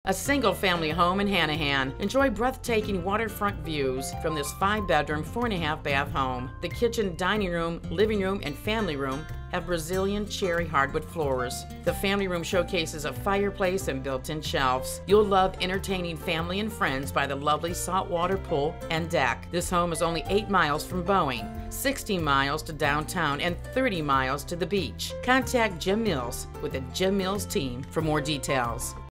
A single-family home in Hanahan. Enjoy breathtaking waterfront views from this 5-bedroom, 4.5-bath home. The kitchen, dining room, living room, and family room have Brazilian cherry hardwood floors. The family room showcases a fireplace and built-in shelves. You'll love entertaining family and friends by the lovely saltwater pool and deck. This home is only 8 miles from Boeing, 60 miles to downtown, and 30 miles to the beach. Contact Jim Mills with the Jim Mills team for more details.